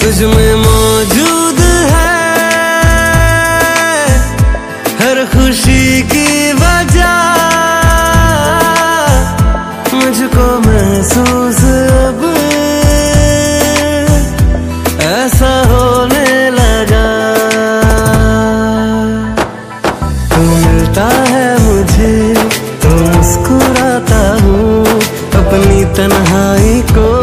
तुझ में मौजूद है हर खुशी की वजह, मुझको महसूस अब ऐसा होने लगा। तू मिलता है मुझे तो मुस्कुराता हूँ, अपनी तन्हाई को